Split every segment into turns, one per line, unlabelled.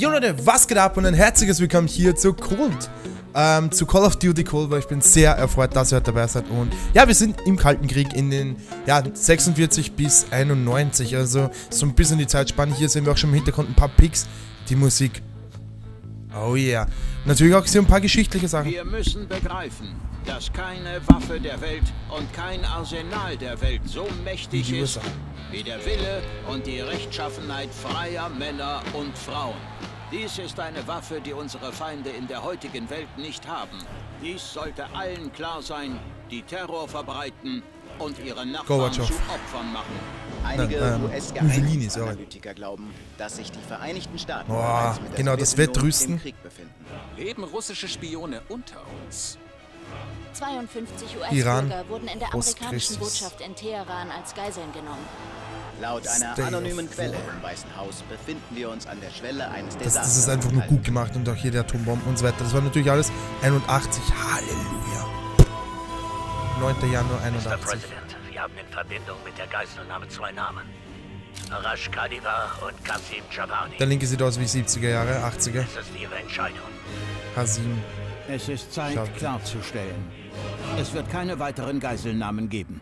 Jo Leute, was geht ab und ein herzliches Willkommen hier zu Cold. Zu Call of Duty Cold, weil ich bin sehr erfreut, dass ihr heute dabei seid. Und ja, wir sind im Kalten Krieg in den 46 bis 91, also so ein bisschen die Zeitspanne. Hier sehen wir auch schon im Hintergrund ein paar Pics, die Musik. Oh yeah. Natürlich auch so ein paar geschichtliche Sachen.
Wir müssen begreifen, dass keine Waffe der Welt und kein Arsenal der Welt so mächtig ist wie der Wille und die Rechtschaffenheit freier Männer und Frauen. Dies ist eine Waffe, die unsere Feinde in der heutigen Welt nicht haben. Dies sollte allen klar sein, die Terror verbreiten und ihre Nachbarn zu Opfern machen.
Einige US-Geheimdienstanalytiker glauben, dass sich die Vereinigten Staaten
genau, das Wettrüsten
im Krieg befinden.
Leben russische Spione unter uns?
52 US-Bürger wurden in der amerikanischen Botschaft in Teheran als Geiseln genommen.
Laut einer anonymen Quelle im Weißen Haus befinden wir uns an der Schwelle eines Desasters.
Das ist einfach nur gut gemacht und auch hier die Atombomben und so weiter. Das war natürlich alles 81. Halleluja. 9. Januar 81.
Mr. President, wir haben in Verbindung mit der Geiselnahme zwei Namen. Arash Khadiva und Qasim Javadi.
Der linke sieht aus wie 70er Jahre, 80er.
Das ist Ihre Entscheidung.
Qasim.
Es ist Zeit, klarzustellen. Es wird keine weiteren Geiselnahmen geben.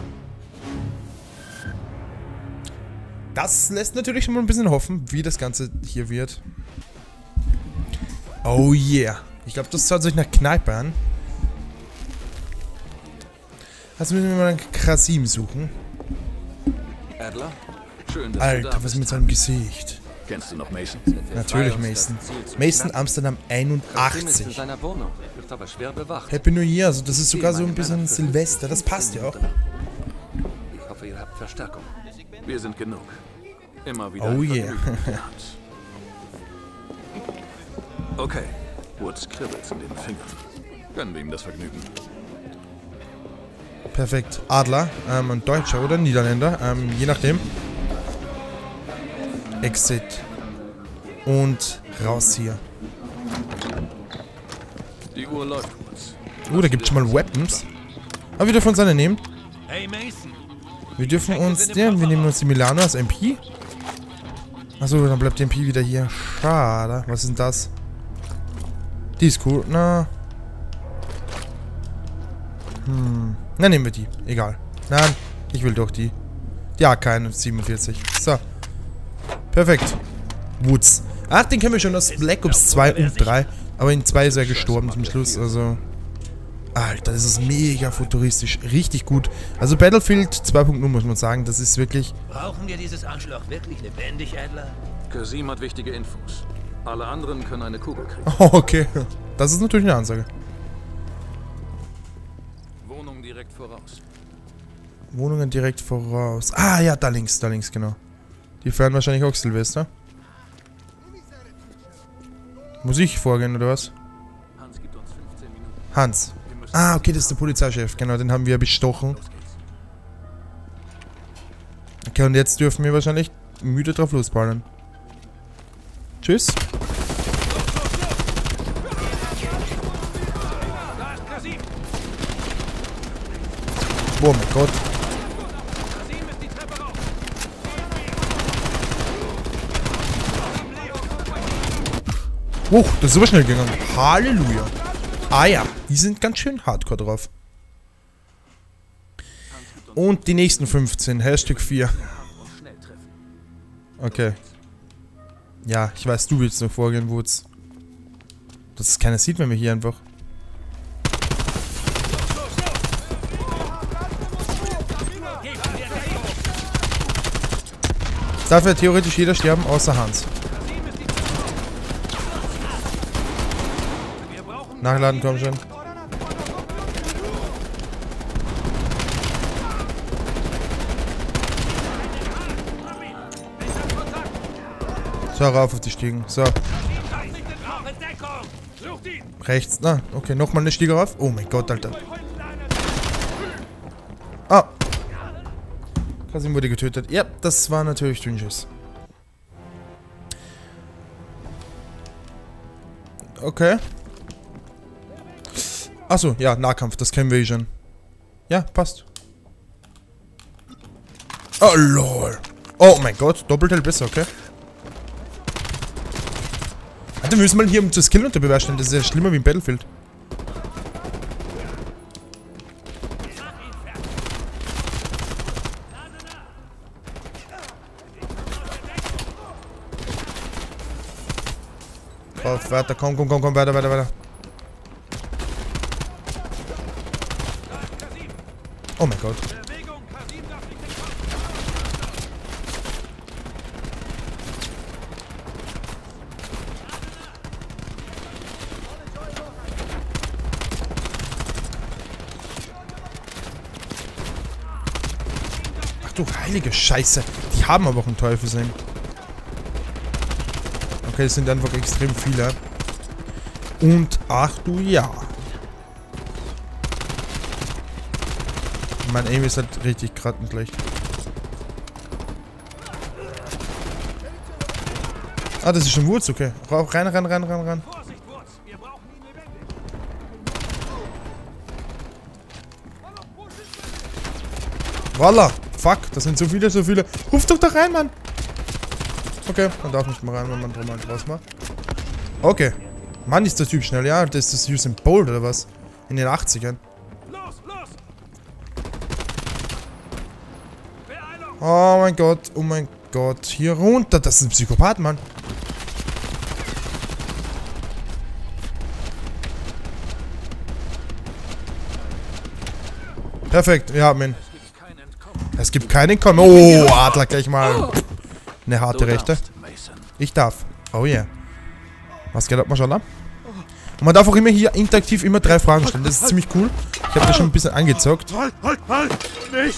Das lässt natürlich schon mal ein bisschen hoffen, wie das Ganze hier wird. Oh yeah. Ich glaube, das schaut sich nach Kneipe an. Also müssen wir mal einen Qasim suchen.
Adler? Schön, dass
Alter, was ist mit seinem Gesicht?
Kennst du noch Mason?
Natürlich Mason. Mason Amsterdam 81.
In seiner Wohnung, wird aber schwer bewacht.
Happy New Year, also das ist sogar so ein bisschen Silvester, das passt ja auch.
Ich hoffe, ihr habt Verstärkung. Wir sind genug. Immer wieder.
Oh yeah.
Okay, Woods kribbelt in den Fingern. Gönnen wir ihm das Vergnügen.
Perfekt. Adler, ein Deutscher oder ein Niederländer, je nachdem. Exit. Und raus hier.
Die Uhr läuft, Woods.
Da gibt es schon mal Weapons. Aber wir dürfen uns eine nehmen.
Hey Mason.
Wir dürfen uns wir nehmen uns die Milano als MP. Achso, dann bleibt die MP wieder hier. Schade. Was ist denn das? Die ist cool. Na, nehmen wir die. Egal. Nein, ich will doch die. Die AK-47. So. Perfekt. Woods. Ach, den kennen wir schon aus Black Ops 2 und 3. Aber in 2 ist er gestorben zum Schluss. Also. Alter, das ist mega futuristisch. Richtig gut. Also Battlefield 2.0 muss man sagen. Das ist wirklich...
Brauchen wir dieses Arschloch wirklich lebendig, Adler?
Qasim hat wichtige Infos. Alle anderen können eine Kugel kriegen.
Oh, okay. Das ist natürlich eine Ansage.
Wohnung direkt voraus.
Wohnungen direkt voraus. Ah, ja, da links, genau. Die fahren wahrscheinlich auch Silvester. Muss ich vorgehen, oder was?
Hans gibt uns 15 Minuten.
Hans. Ah, okay, das ist der Polizeichef. Genau, den haben wir bestochen. Okay, und jetzt dürfen wir wahrscheinlich müde drauf losballen. Tschüss. Oh mein Gott. Oh, das ist aber schnell gegangen. Halleluja. Ah ja, die sind ganz schön hardcore drauf. Und die nächsten 15, Hashtag 4. Okay. Ja, ich weiß, du willst noch vorgehen, Woods. Dass es keiner sieht, wenn wir hier einfach... Darf ja theoretisch jeder sterben, außer Hans. Nachladen, komm schon. So, rauf auf die Stiegen. So. Rechts. Na, okay, nochmal eine Stiege rauf. Oh mein Gott, Alter. Ah. Qasim wurde getötet. Ja, das war natürlich Dünnschiss. Okay. Achso, ja, Nahkampf, das kennen wir schon. Ja, passt. Oh, lol. Oh mein Gott, doppelt hält besser, okay. Warte, wir müssen mal hier um das Skill unter Beweis stellen. Das ist ja schlimmer wie im Battlefield. Drauf, weiter, komm, weiter. Oh mein Gott. Ach du heilige Scheiße. Die haben aber auch einen Teufelsring. Okay, es sind einfach extrem viele. Und ach du ja. Mein Aim ist halt richtig grottenschlecht. Ah, das ist schon Wurz, okay. Rein. Voila! Fuck, das sind so viele. Ruf doch da rein, Mann! Okay, man darf nicht mal rein, wenn man drum halt raus macht. Okay. Mann, ist der Typ schnell, ja? Das ist Usain Bolt oder was? In den 80ern. Oh mein Gott. Hier runter. Das ist ein Psychopath, Mann. Perfekt, wir haben ihn. Es gibt kein Entkommen. Oh, Adler gleich mal. Eine harte Rechte. Ich darf. Oh yeah. Was geht ab, Maschallah? Und man darf auch immer hier interaktiv immer 3 Fragen stellen. Das ist ziemlich cool. Ich habe das schon ein bisschen angezockt.
Halt! Nicht!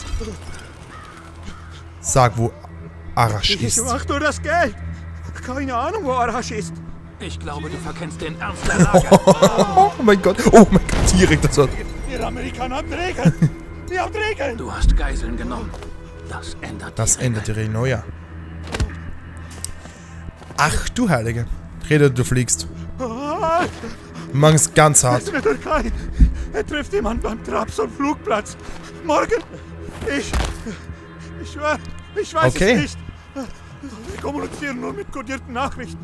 Sag, wo Arash ist.
Wieso machst du das Geld? Keine Ahnung, wo Arash ist.
Ich glaube, du verkennst den Ernst der Lage.
Oh mein Gott, direkt das Wort.
Ihr Amerikaner habt Regeln. Ihr habt Regeln.
Du hast Geiseln genommen. Das ändert
die Regeln, oh ja. Ach du Heilige. Rede, du fliegst. Mach's ganz hart.
In der Türkei. Er trifft jemand beim Trabzon-Flugplatz. Morgen. Ich schwör, ich weiß es nicht. Wir kommunizieren nur mit kodierten Nachrichten.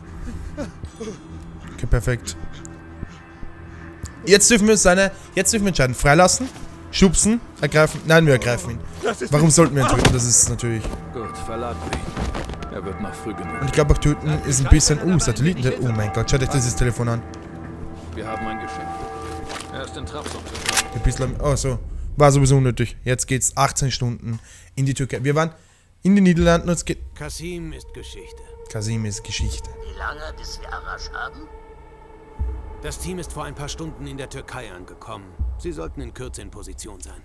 Okay, perfekt. Jetzt dürfen wir entscheiden. Freilassen, schubsen, ergreifen. Nein, wir ergreifen ihn. Warum sollten wir ihn töten? Das ist natürlich...
Gut, verladen wir ihn. Er wird noch früh genug.
Und ich glaube auch töten ist ein bisschen... Satelliten... Oh mein Gott, schaut euch dieses Telefon an.
Wir haben ein Geschenk. Er ist in Trabzon.
Ein bisschen... Oh, so. War sowieso unnötig. Jetzt geht's 18 Stunden in die Türkei. Wir waren in den Niederlanden und es geht...
Qasim ist Geschichte.
Qasim ist Geschichte.
Wie lange, bis wir Arash haben?
Das Team ist vor ein paar Stunden in der Türkei angekommen. Sie sollten in Kürze in Position sein.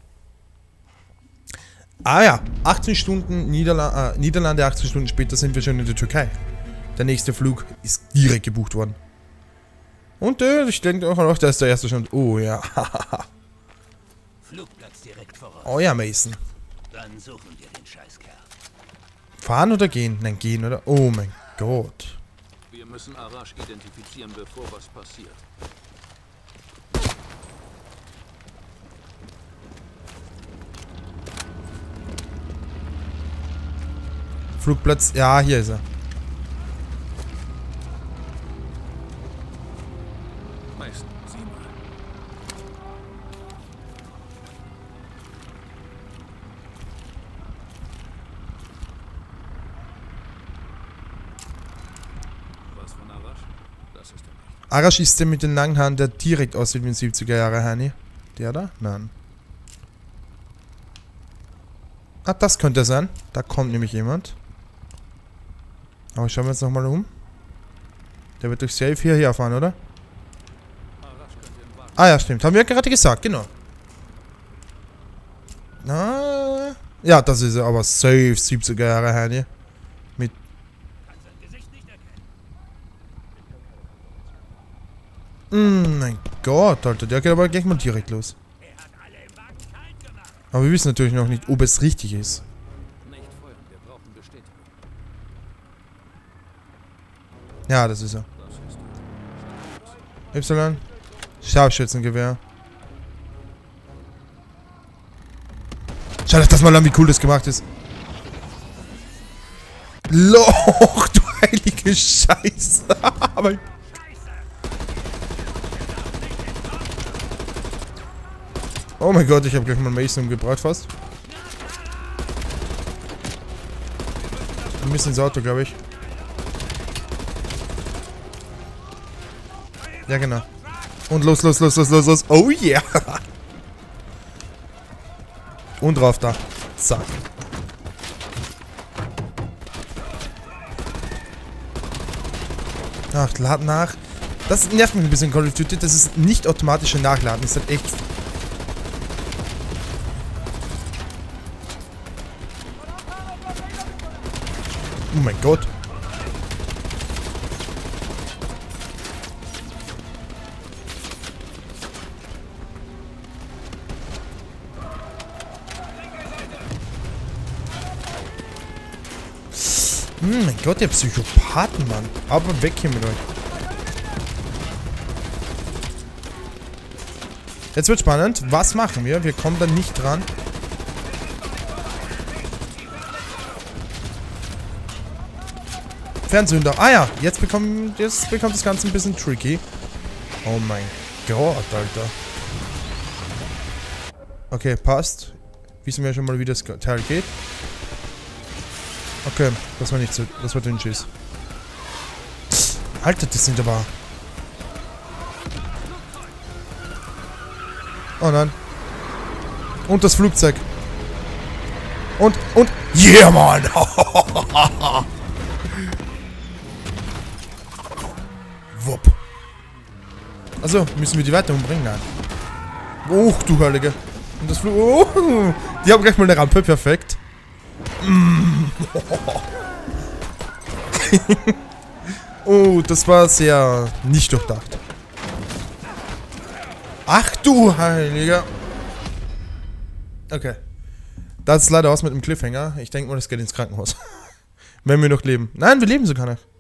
Ah ja, 18 Stunden Niederlande, 18 Stunden später sind wir schon in der Türkei. Der nächste Flug ist direkt gebucht worden. Und ich denke auch noch, da ist der erste schon... Oh ja,
Flugplatz direkt voraus.
Oh ja, Mason.
Dann suchen wir den Scheißkerl.
Fahren oder gehen? Nein, gehen, oder? Oh mein Gott.
Wir müssen Arash identifizieren, bevor was passiert.
Flugplatz, ja, hier ist er.
Mason, sieh mal. Was von Arash? Das ist er nicht.
Arash ist der mit den langen Haaren, der direkt aussieht wie ein 70er Jahre Heini. Der da? Nein. Ah, das könnte sein. Da kommt nämlich jemand. Aber schauen wir uns nochmal um. Der wird durch Safe hierher fahren, oder? Ah ja, stimmt. Haben wir ja gerade gesagt, genau. Na, ja, das ist aber safe 70er Jahre Heini. Mit... mein Gott, Alter. Der geht aber gleich mal direkt los. Aber wir wissen natürlich noch nicht, ob es richtig ist. Ja, das ist er. Y. Scharfschützengewehr. Schaut euch das mal an, wie cool das gemacht ist. Loch, du heilige Scheiße. Aber oh mein Gott, ich habe gleich mal Mason umgebracht fast. Wir müssen ins Auto, glaube ich. Ja, genau. Und los, los, los, los, los, los. Oh yeah. Und drauf da. Zack. Ach, laden nach. Das nervt mich ein bisschen, Call of Duty. Das ist nicht automatische Nachladen. Das ist halt echt... Oh mein Gott. Mein Gott, der Psychopathen, Mann. Aber weg hier mit euch. Jetzt wird spannend. Was machen wir? Wir kommen da nicht dran. Fernsünder. Ah ja, jetzt bekommt das Ganze ein bisschen tricky. Oh mein Gott, Alter. Okay, passt. Wissen wir schon mal, wie das Teil geht. Okay, das war nicht so. Das war Dünnschiss. Alter, das sind aber... Oh nein. Und das Flugzeug. Und... Yeah, Mann! Wupp. Also, müssen wir die weiter umbringen? Nein. Oh, du Heilige. Und das Flug... Oh, die haben gleich mal eine Rampe. Perfekt. Oh, das war sehr nicht durchdacht. Ach du Heiliger. Okay. Das ist leider aus mit dem Cliffhanger. Ich denke mal, das geht ins Krankenhaus. Wenn wir noch leben. Nein, wir leben sogar nicht.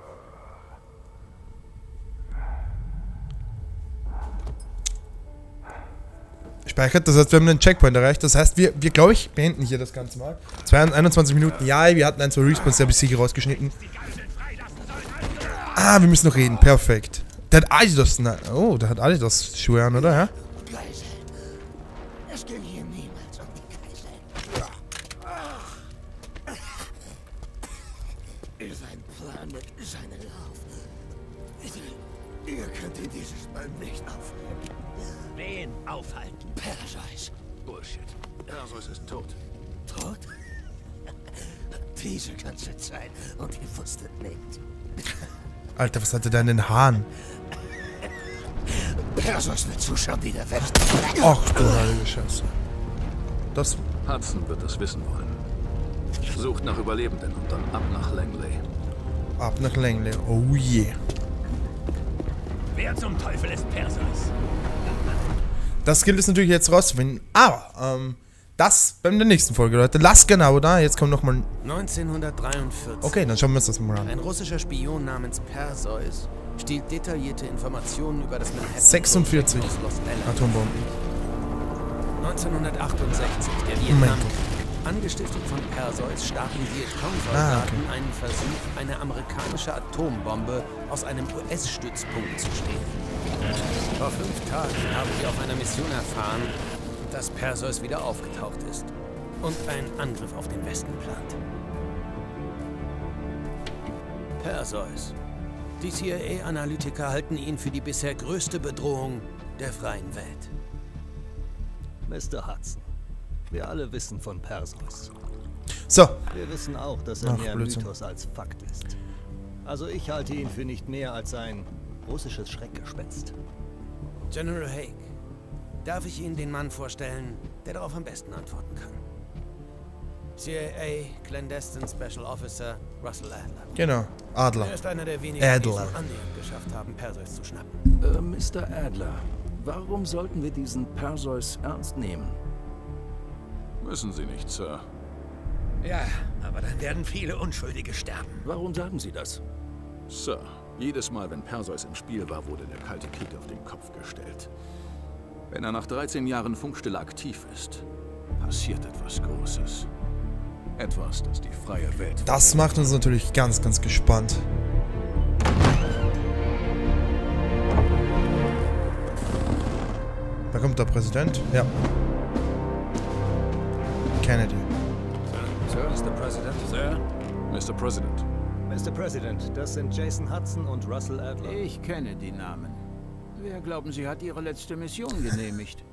Speichert, das heißt, wir haben einen Checkpoint erreicht. Das heißt, wir glaube ich, beenden hier das Ganze mal. 21 Minuten. Ja, wir hatten ein, zwei Respawns, der habe ich sicher rausgeschnitten. Ah, wir müssen noch reden. Perfekt. Der hat Adidas. Oh, der hat Adidas Schuhe an, oder? Ja?
Es ging hier niemals um die Geiseln. Sein Plan mit seinem Lauf. Ihr könnt ihn dieses Mal nicht aufhalten.
Wen aufhalten?
Perseus.
Bullshit. Perseus ist tot.
Tot? Diese ganze Zeit und ihr wusstet nicht.
Alter, was hatte der in den Haaren?
Perseus wird zuschauen, wie der Welt.
Ach du heilige Scheiße. Das...
Hudson wird es wissen wollen. Sucht nach Überlebenden und dann ab nach Langley.
Ab nach Langley. Oh yeah.
Wer zum Teufel ist Perseus?
Das gilt es natürlich jetzt rauszufinden. Aber, das bei der nächsten Folge, Leute. Lasst genau da. Jetzt kommt nochmal...
1943.
Okay, dann schauen wir uns das mal an.
Ein russischer Spion namens Perseus stiehlt detaillierte Informationen über das Manhattan
46 Atombomben.
1968, der Vietnamkrieg. Angestiftet von Perseus starten Vietcong-Soldaten einen Versuch, eine amerikanische Atombombe aus einem US-Stützpunkt zu stehlen. Vor 5 Tagen haben wir auf einer Mission erfahren, dass Perseus wieder aufgetaucht ist und einen Angriff auf den Westen plant. Perseus. Die CIA-Analytiker halten ihn für die bisher größte Bedrohung der freien Welt.
Mr. Hudson, wir alle wissen von Perseus.
So.
Wir wissen auch, dass er mehr Mythos als Fakt ist. Also ich halte ihn für nicht mehr als ein russisches Schreckgespenst.
General Haig, darf ich Ihnen den Mann vorstellen, der darauf am besten antworten kann? CIA Clandestine Special Officer Russell Adler.
Genau, Adler.
Er ist einer der wenigen, die es annähernd geschafft haben, Perseus zu schnappen.
Mr. Adler, warum sollten wir diesen Perseus ernst nehmen?
Müssen Sie nicht, Sir.
Ja, aber dann werden viele Unschuldige sterben.
Warum sagen Sie das?
Sir, jedes Mal, wenn Perseus im Spiel war, wurde der Kalte Krieg auf den Kopf gestellt. Wenn er nach 13 Jahren Funkstille aktiv ist, passiert etwas Großes. Etwas, das die freie Welt...
Das macht uns natürlich ganz, ganz gespannt. Da kommt der Präsident. Ja. Kennedy.
Sir, Mr. President. Sir, Mr. President.
Mr. President, das sind Jason Hudson und Russell Adler.
Ich kenne die Namen. Wer glauben Sie hat Ihre letzte Mission genehmigt?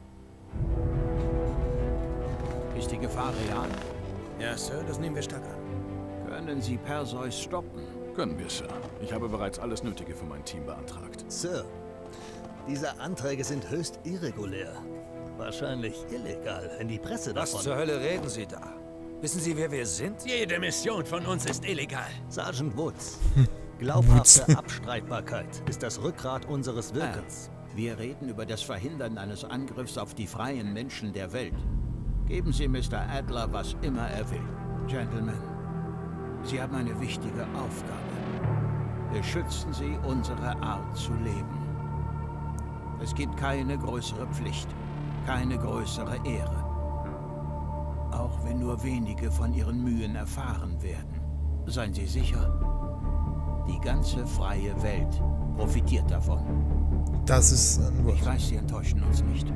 Ist die Gefahr real?
Ja, Sir, das nehmen wir stark an.
Können Sie Perseus stoppen?
Können wir, Sir. Ich habe bereits alles Nötige für mein Team beantragt.
Sir, diese Anträge sind höchst irregulär. Wahrscheinlich illegal, wenn die Presse davon...
Was zur Hölle reden Sie da? Wissen Sie, wer wir sind?
Jede Mission von uns ist illegal.
Sergeant Woods. Glaubhafte Abstreitbarkeit ist das Rückgrat unseres Wirkens.
Wir reden über das Verhindern eines Angriffs auf die freien Menschen der Welt. Geben Sie Mr. Adler, was immer er will. Gentlemen, Sie haben eine wichtige Aufgabe. Beschützen Sie unsere Art zu leben. Es gibt keine größere Pflicht, keine größere Ehre. Auch wenn nur wenige von Ihren Mühen erfahren werden. Seien Sie sicher, die ganze freie Welt profitiert davon.
Das ist ein Wort.
Ich weiß, Sie enttäuschen uns nicht.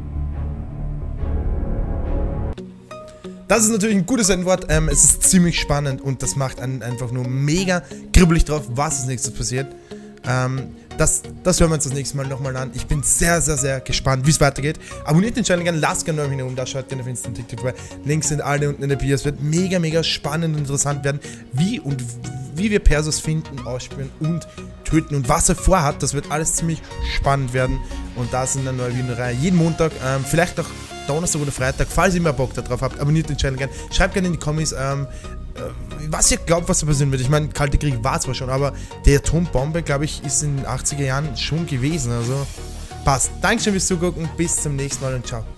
Das ist natürlich ein gutes Endwort. Es ist ziemlich spannend und das macht einen einfach nur mega kribbelig drauf, was als nächstes passiert. Das hören wir uns das nächste Mal nochmal an. Ich bin sehr, sehr, sehr gespannt, wie es weitergeht. Abonniert den Channel gerne, lasst gerne einen Daumen da, schaut gerne auf Instagram, TikTok vorbei. Links sind alle unten in der Bio. Es wird mega, mega spannend und interessant werden, wie wir Perseus finden, ausspielen und töten und was er vorhat. Das wird alles ziemlich spannend werden. Und da ist eine neue Videoreihe jeden Montag, vielleicht auch Donnerstag oder Freitag, falls ihr mehr Bock darauf habt. Abonniert den Channel gerne, schreibt gerne in die Kommis, was ihr glaubt, was da passieren wird. Ich meine, Kalte Krieg war zwar schon, aber die Atombombe, glaube ich, ist in den 80er Jahren schon gewesen. Also passt. Dankeschön fürs Zugucken, bis zum nächsten Mal und ciao.